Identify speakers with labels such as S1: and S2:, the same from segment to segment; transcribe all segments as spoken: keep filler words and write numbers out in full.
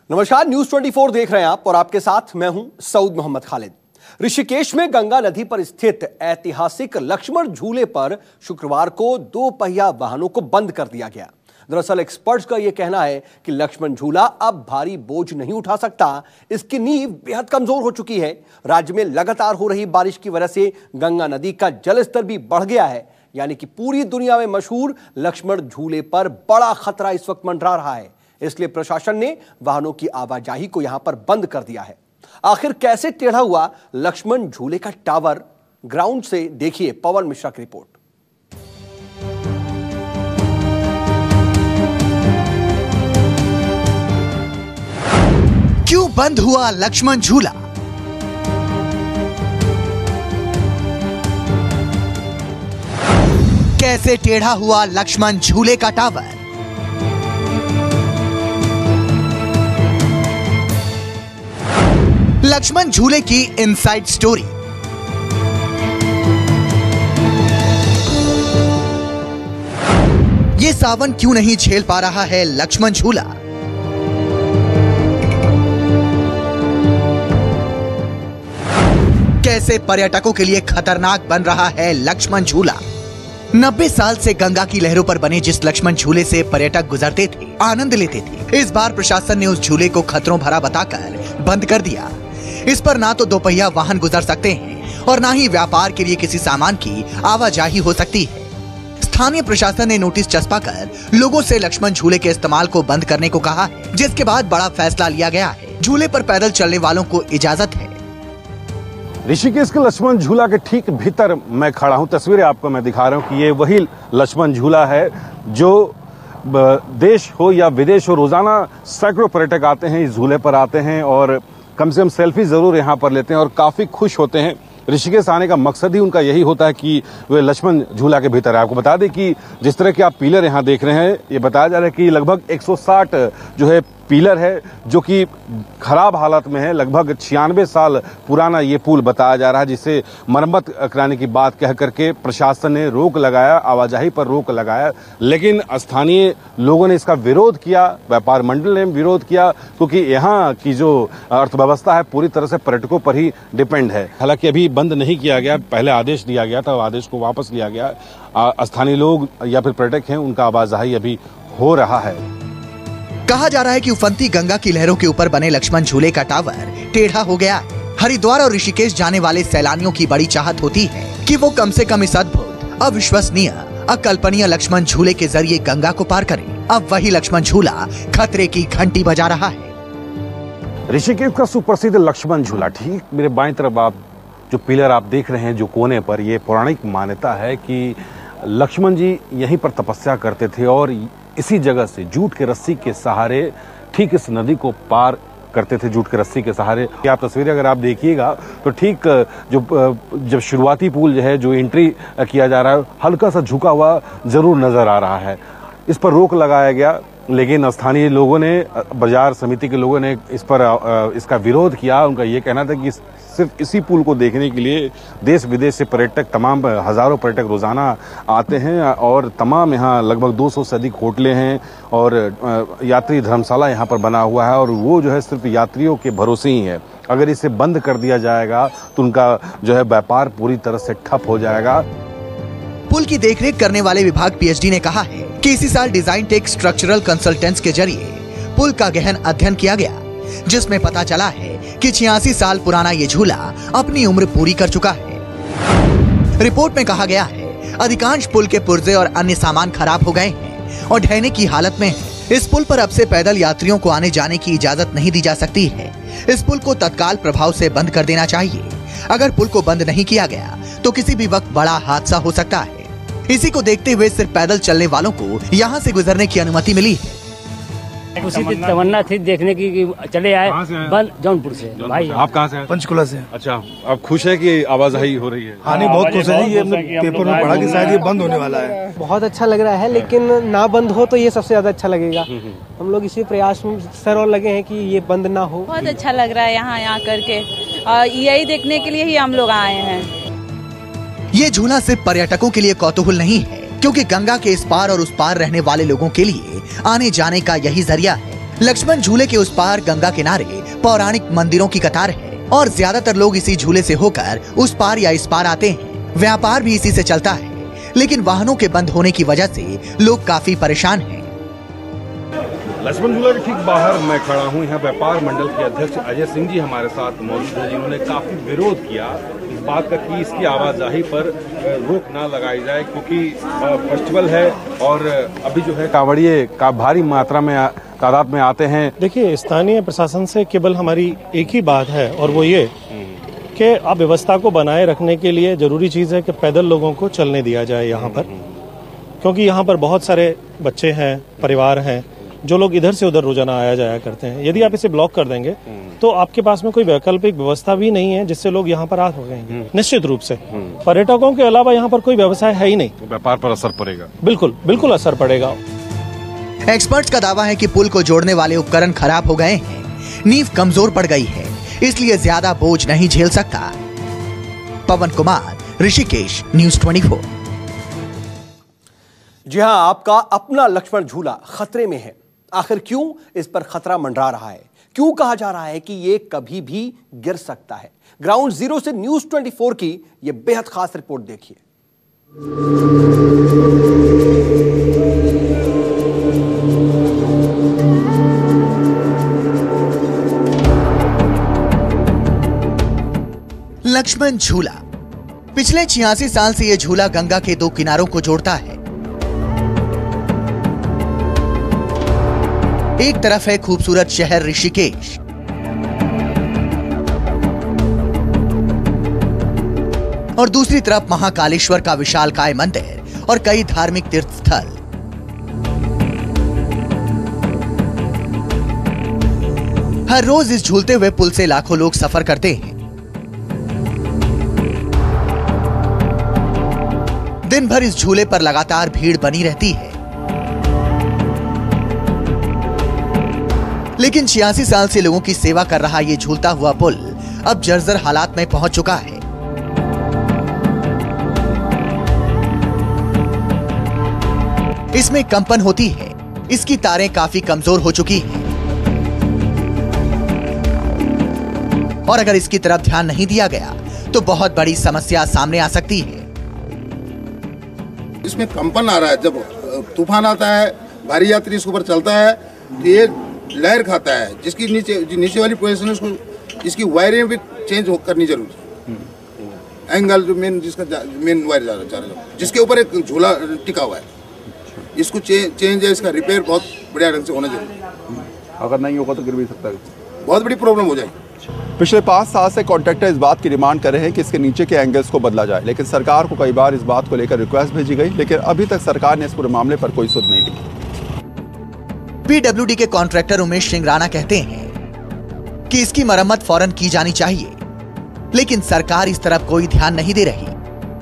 S1: नमस्कार, न्यूज चौबीस देख रहे हैं आप और आपके साथ मैं हूं सऊद मोहम्मद खालिद। ऋषिकेश में गंगा नदी पर स्थित ऐतिहासिक लक्ष्मण झूले पर शुक्रवार को दो पहिया वाहनों को बंद कर दिया गया। दरअसल एक्सपर्ट्स का यह कहना है कि लक्ष्मण झूला अब भारी बोझ नहीं उठा सकता। इसकी नींव बेहद कमजोर हो चुकी है। राज्य में लगातार हो रही बारिश की वजह से गंगा नदी का जलस्तर भी बढ़ गया है, यानी कि पूरी दुनिया में मशहूर लक्ष्मण झूले पर बड़ा खतरा इस वक्त मंडरा रहा है। इसलिए प्रशासन ने वाहनों की आवाजाही को यहां पर बंद कर दिया है। आखिर कैसे टेढ़ा हुआ लक्ष्मण झूले का टावर, ग्राउंड से देखिए पवन मिश्रा की रिपोर्ट।
S2: क्यों बंद हुआ लक्ष्मण झूला? कैसे टेढ़ा हुआ लक्ष्मण झूले का टावर? लक्ष्मण झूले की इनसाइड स्टोरी। ये सावन क्यों नहीं झेल पा रहा है लक्ष्मण झूला? कैसे पर्यटकों के लिए खतरनाक बन रहा है लक्ष्मण झूला? नब्बे साल से गंगा की लहरों पर बने जिस लक्ष्मण झूले से पर्यटक गुजरते थे, आनंद लेते थे, इस बार प्रशासन ने उस झूले को खतरों भरा बताकर बंद कर दिया। इस पर ना तो दोपहिया वाहन गुजर सकते हैं और ना ही व्यापार के लिए किसी सामान की आवाजाही हो सकती है। स्थानीय प्रशासन ने नोटिस चस्पा कर लोगों से लक्ष्मण झूले के इस्तेमाल को बंद करने को कहा है, जिसके बाद बड़ा फैसला लिया गया है। झूले पर पैदल चलने वालों को इजाजत है।
S3: ऋषिकेश के लक्ष्मण झूला के ठीक भीतर मैं खड़ा हूं। तस्वीरें आपको मैं दिखा रहा हूं कि ये वही लक्ष्मण झूला है जो देश हो या विदेश हो, रोजाना सैकड़ों पर्यटक आते हैं, इस झूले पर आते हैं और कम से कम सेल्फी जरूर यहाँ पर लेते हैं और काफी खुश होते हैं। ऋषिकेश आने का मकसद ही उनका यही होता है कि वे लक्ष्मण झूला के भीतर है। आपको बता दें कि जिस तरह के आप पिलर यहाँ देख रहे हैं, ये बताया जा रहा है कि लगभग एक सौ साठ जो है पिलर है जो कि खराब हालत में है। लगभग छियानवे साल पुराना ये पुल बताया जा रहा है, जिसे मरम्मत कराने की बात कह करके प्रशासन ने रोक लगाया, आवाजाही पर रोक लगाया। लेकिन स्थानीय लोगों ने इसका विरोध किया, व्यापार मंडल ने विरोध किया, क्योंकि यहाँ की जो अर्थव्यवस्था है पूरी तरह से पर्यटकों पर ही डिपेंड है। हालांकि अभी बंद नहीं किया गया, पहले आदेश दिया गया था, आदेश को वापस लिया गया। स्थानीय लोग या फिर पर्यटक हैं, उनका आवाजाही अभी हो रहा है।
S2: कहा जा रहा है कि उफनती गंगा की लहरों के ऊपर बने लक्ष्मण झूले का टावर टेढ़ा हो गया है। हरिद्वार और ऋषिकेश जाने वाले सैलानियों की बड़ी चाहत होती है कि वो कम से कम इस अद्भुत, अविश्वसनीय, अकल्पनीय लक्ष्मण झूले के जरिए गंगा को पार करें। अब वही लक्ष्मण झूला खतरे की घंटी बजा रहा है।
S3: ऋषिकेश का सुप्रसिद्ध लक्ष्मण झूला, ठीक मेरे बाईं तरफ आप जो पिलर आप देख रहे हैं, जो कोने पर, ये पौराणिक मान्यता है कि लक्ष्मण जी यहीं पर तपस्या करते थे और इसी जगह से जूट के रस्सी के सहारे ठीक इस नदी को पार करते थे, जूट के रस्सी के सहारे। आप तस्वीरें अगर आप देखिएगा तो ठीक जो जब शुरुआती पुल जो है, जो एंट्री किया जा रहा है, हल्का सा झुका हुआ जरूर नजर आ रहा है। इस पर रोक लगाया गया, लेकिन स्थानीय लोगों ने, बाजार समिति के लोगों ने इस पर इसका विरोध किया। उनका ये कहना था कि सिर्फ इसी पुल को देखने के लिए देश विदेश से पर्यटक, तमाम हजारों पर्यटक रोजाना आते हैं और तमाम यहाँ लगभग दो सौ से अधिक होटलें हैं और यात्री धर्मशाला यहाँ पर बना हुआ है और वो जो है सिर्फ यात्रियों के भरोसे ही है। अगर इसे बंद कर दिया जाएगा तो उनका जो है व्यापार पूरी तरह से ठप हो जाएगा।
S2: पुल की देखरेख करने वाले विभाग पीएचडी ने कहा है कि इसी साल डिजाइन टेक स्ट्रक्चरल कंसल्टेंट्स के जरिए पुल का गहन अध्ययन किया गया, जिसमें पता चला है कि छियासी साल पुराना ये झूला अपनी उम्र पूरी कर चुका है। रिपोर्ट में कहा गया है अधिकांश पुल के पुर्जे और अन्य सामान खराब हो गए हैं और ढहने की हालत में है। इस पुल पर अब से पैदल यात्रियों को आने जाने की इजाजत नहीं दी जा सकती है। इस पुल को तत्काल प्रभाव से बंद कर देना चाहिए। अगर पुल को बंद नहीं किया गया तो किसी भी वक्त बड़ा हादसा हो सकता है। इसी को देखते हुए सिर्फ पैदल चलने वालों को यहाँ से गुजरने की अनुमति मिली है।
S4: उसी की तमन्ना थी देखने की कि चले आए। बंद जौनपुर से। भाई
S3: आप कहाँ से हैं?
S5: पंचकुला से।
S3: अच्छा, आप खुश है कि आवाजाही हो रही है?
S5: हाँ, नहीं, बहुत खुश है। ये पेपर में पढ़ा कि शायद ये बंद होने वाला है।
S6: बहुत अच्छा लग रहा है, लेकिन ना बंद हो तो ये सबसे ज्यादा अच्छा लगेगा। हम लोग इसी प्रयास में सर और लगे हैं कि ये बंद ना हो।
S7: बहुत अच्छा लग रहा है यहाँ यहाँ करके, और यही देखने के लिए ही हम लोग आए हैं।
S2: ये झूला सिर्फ पर्यटकों के लिए कौतूहल नहीं है, क्योंकि गंगा के इस पार और उस पार रहने वाले लोगों के लिए आने जाने का यही जरिया है। लक्ष्मण झूले के उस पार गंगा किनारे पौराणिक मंदिरों की कतार है और ज्यादातर लोग इसी झूले से होकर उस पार या इस पार आते हैं। व्यापार भी इसी से चलता है, लेकिन वाहनों के बंद होने की वजह से लोग काफी परेशान हैं।
S3: लक्ष्मण झूला के ठीक बाहर मैं खड़ा हूँ। यहाँ व्यापार मंडल के अध्यक्ष अजय सिंह जी हमारे साथ मौजूद हैं, जिन्होंने काफी विरोध किया इस बात का कि इसकी आवाजाही पर रोक ना लगाई जाए, क्योंकि फेस्टिवल है और अभी जो है कांवड़िए का भारी मात्रा में तादाद में आते हैं।
S5: देखिए, स्थानीय प्रशासन से केवल हमारी एक ही बात है और वो ये कि अब व्यवस्था को बनाए रखने के लिए जरूरी चीज है कि पैदल लोगों को चलने दिया जाए यहाँ पर, क्योंकि यहाँ पर बहुत सारे बच्चे हैं, परिवार हैं, जो लोग इधर से उधर रोजाना आया जाया करते हैं। यदि आप इसे ब्लॉक कर देंगे तो आपके पास में कोई वैकल्पिक व्यवस्था भी नहीं है जिससे लोग यहाँ पर आ सकेंगे। निश्चित रूप से पर्यटकों के अलावा यहाँ पर कोई व्यवसाय है ही नहीं,
S3: व्यापार पर असर पड़ेगा।
S5: बिल्कुल बिल्कुल असर पड़ेगा।
S2: एक्सपर्ट्स का दावा है कि पुल को जोड़ने वाले उपकरण खराब हो गए हैं, नींव कमजोर पड़ गई है, इसलिए ज्यादा बोझ नहीं झेल सकता। पवन कुमार, ऋषिकेश, न्यूज़ चौबीस।
S1: जी हां, आपका अपना लक्ष्मण झूला खतरे में है। आखिर क्यों इस पर खतरा मंडरा रहा है? क्यों कहा जा रहा है कि ये कभी भी गिर सकता है? ग्राउंड जीरो से न्यूज़ चौबीस की ये बेहद खास रिपोर्ट देखिए।
S2: लक्ष्मण झूला पिछले छियासी साल से यह झूला गंगा के दो किनारों को जोड़ता है। एक तरफ है खूबसूरत शहर ऋषिकेश, और दूसरी तरफ महाकालेश्वर का विशालकाय मंदिर और कई धार्मिक तीर्थ स्थल। हर रोज इस झूलते हुए पुल से लाखों लोग सफर करते हैं। दिन भर इस झूले पर लगातार भीड़ बनी रहती है, लेकिन छियासी साल से लोगों की सेवा कर रहा ये झूलता हुआ पुल अब जर्जर हालात में पहुंच चुका है। इसमें कंपन होती है, इसकी तारें काफी कमजोर हो चुकी हैं, और अगर इसकी तरफ ध्यान नहीं दिया गया तो बहुत बड़ी समस्या सामने आ सकती है।
S8: इसमें कंपन आ रहा है, जब तूफान आता है, भारी यात्री इसके ऊपर चलता है तो ये लहर खाता है, जिसकी नीचे नीचे वाली पोजीशन है उसको इसकी वायरें भी चेंज करनी जरूरी है। एंगल जो मेन जिसका मेन वायर जा रहा है, जिसके ऊपर एक झूला टिका हुआ है, इसको चे, चेंज है, इसका रिपेयर बहुत बढ़िया ढंग से होना जरूरी है।
S9: अगर नहीं होगा तो गिर भी सकता है,
S8: बहुत बड़ी प्रॉब्लम हो जाएगी।
S9: पिछले पाँच साल से कॉन्ट्रैक्टर इस बात की डिमांड कर रहे हैं कि इसके नीचे के एंगल्स को बदला जाए, लेकिन सरकार को कई बार इस बात को लेकर रिक्वेस्ट भेजी गई, लेकिन अभी तक सरकार ने इस पूरे मामले पर कोई सुध नहीं ली।
S2: पीडब्ल्यूडी के कॉन्ट्रैक्टर उमेश सिंह राणा कहते हैं कि इसकी मरम्मत फौरन की जानी चाहिए, लेकिन सरकार इस तरफ कोई ध्यान नहीं दे रही।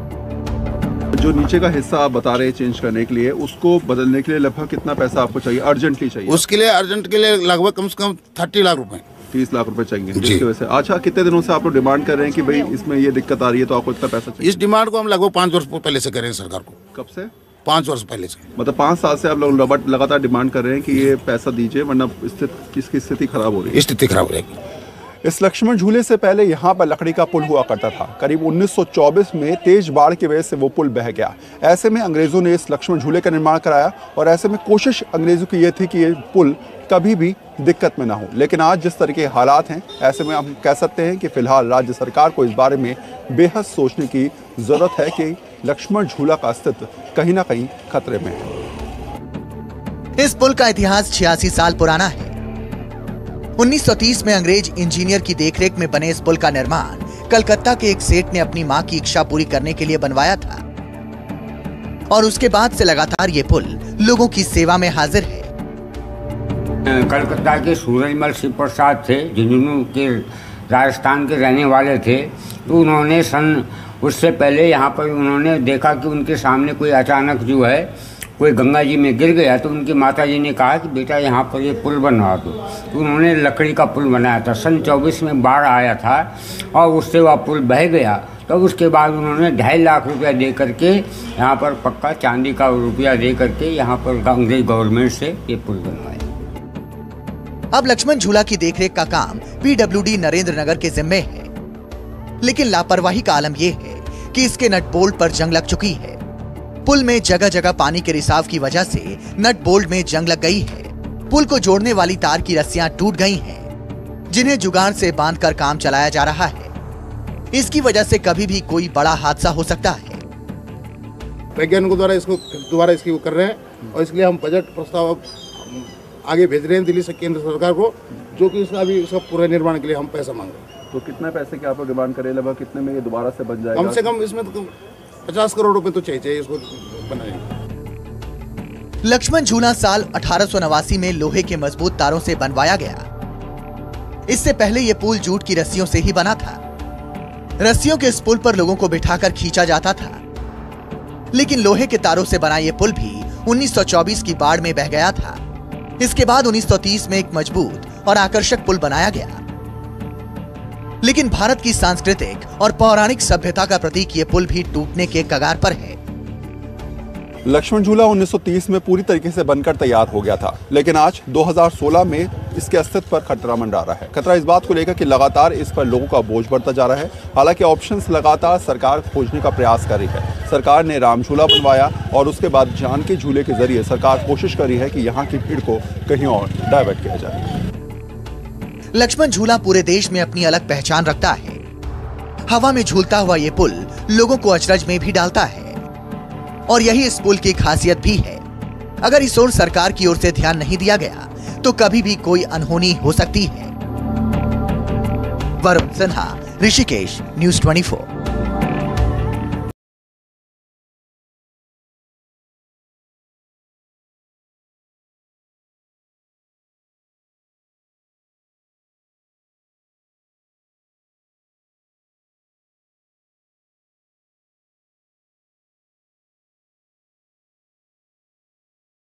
S9: जो नीचे का हिस्सा आप बता रहे हैं चेंज करने के लिए, उसको बदलने के लिए लगभग कितना पैसा आपको चाहिए? अर्जेंटली चाहिए
S8: उसके लिए? अर्जेंट के लिए लगभग कम से कम तीस लाख रुपए
S9: तीस लाख रुपए चाहिए, जिसकी वजह से। अच्छा, कितने दिनों से आप लोग डिमांड कर रहे हैं कि भाई इसमें ये दिक्कत आ रही है तो आपको इतना पैसा चाहिए?
S8: इस डिमांड को हम लगभग पाँच वर्ष पहले से कर रहे हैं सरकार को।
S9: कब से?
S8: पाँच वर्ष पहले से।
S9: मतलब पाँच साल से आप लोग लगातार डिमांड कर रहे हैं कि ये पैसा दीजिए, वरना इसकी स्थिति खराब हो रही है।
S8: स्थिति खराब हो जाएगी।
S9: इस लक्ष्मण झूले से पहले यहाँ पर लकड़ी का पुल हुआ करता था। करीब उन्नीस सौ चौबीस में तेज बाढ़ की वजह से वो पुल बह गया। ऐसे में अंग्रेजों ने इस लक्ष्मण झूले का निर्माण कराया, और ऐसे में कोशिश अंग्रेजों की ये थी कि ये पुल कभी भी दिक्कत में ना हो। लेकिन आज जिस तरह के हालात हैं, ऐसे में हम कह सकते हैं कि फिलहाल राज्य सरकार को इस बारे में बेहद सोचने की जरूरत है कि लक्ष्मण झूला का अस्तित्व कहीं ना कहीं खतरे में है।
S2: इस पुल का इतिहास छियासी साल पुराना है। उन्नीस सौ तीस में अंग्रेज इंजीनियर की देखरेख में बने इस पुल का निर्माण कलकत्ता के एक सेठ ने अपनी मां की इच्छा पूरी करने के लिए बनवाया था, और उसके बाद से लगातार ये पुल लोगों की सेवा में हाजिर है।
S10: कलकत्ता के सूरजमल शिव प्रसाद थे, झुंझुनू के राजस्थान के रहने वाले थे। तो उन्होंने सन उससे पहले यहाँ पर उन्होंने देखा कि उनके सामने कोई अचानक जो है कोई गंगा जी में गिर गया, तो उनकी माता जी ने कहा कि बेटा यहाँ पर ये पुल बनवा दो। तो उन्होंने लकड़ी का पुल बनाया था। सन चौबीस में बाढ़ आया था और उससे वह पुल बह गया। तो उसके बाद उन्होंने ढाई लाख रुपया दे करके यहाँ पर पक्का चांदी का रुपया दे करके यहाँ पर अंग्रेज गवर्नमेंट से ये पुल बनवाया।
S2: अब लक्ष्मण झूला की देखरेख का काम पीडब्ल्यूडी नरेंद्र नगर के जिम्मे है, लेकिन लापरवाही का आलम यह है कि इसके नट बोल्ट पर जंग लग चुकी है। पुल में जगह जगह पानी के रिसाव की वजह से नट बोल्ट में जंग लग गई है। पुल को जोड़ने वाली तार की रस्सियां टूट गई हैं, जिन्हें जुगाड़ से बांधकर काम चलाया जा रहा है। इसकी वजह से कभी भी कोई बड़ा हादसा हो सकता है।
S8: वैज्ञानिकों द्वारा इसको दोबारा इसकी वो कर रहे हैं और इसलिए हम बजट प्रस्ताव आगे भेज रहे हैं दिल्ली से केंद्र सरकार को, जो कि इसका अभी इसका पूरा निर्माण के लिए हम पैसा मांग रहे हैं।
S9: तो कितना पैसे की आप डिमांड करें, लगभग कितने में ये दोबारा से बन जाएगा?
S8: कम से कम इसमें तो पचास करोड़ रुपए तो चाहिए चाहिए इसको बनाने।
S2: लक्ष्मण झूला साल अठारह सौ नवासी में लोहे के मजबूत तारों से बनवाया गया। इससे पहले यह पुल जूट की रस्सियों से ही बना था। रस्सियों के इस पुल पर लोगों को बिठाकर खींचा जाता था, लेकिन लोहे के तारों से बना यह पुल भी उन्नीस सौ चौबीस की बाढ़ में बह गया था। इसके बाद उन्नीस सौ तीस में एक मजबूत और आकर्षक पुल बनाया गया, लेकिन भारत की सांस्कृतिक और पौराणिक सभ्यता का प्रतीक यह पुल भी टूटने के कगार पर है।
S9: लक्ष्मण झूला उन्नीस सौ तीस में पूरी तरीके से बनकर तैयार हो गया था, लेकिन आज दो हज़ार सोलह में इसके अस्तित्व पर खतरा मंडरा रहा है। खतरा इस बात को लेकर कि लगातार इस पर लोगों का बोझ बढ़ता जा रहा है। हालांकि ऑप्शंस लगातार सरकार खोजने का प्रयास कर रही है। सरकार ने राम झूला बनवाया और उसके बाद जानकी झूले के जरिए सरकार कोशिश कर रही है कि यहाँ की भीड़ को कहीं और डाइवर्ट किया जाए।
S2: लक्ष्मण झूला पूरे देश में अपनी अलग पहचान रखता है। हवा में झूलता हुआ ये पुल लोगों को अचरज में भी डालता है, और यही इस पुल की खासियत भी है। अगर इस ओर सरकार की ओर से ध्यान नहीं दिया गया तो कभी भी कोई अनहोनी हो सकती है। वरुण सिन्हा, ऋषिकेश, न्यूज़ चौबीस।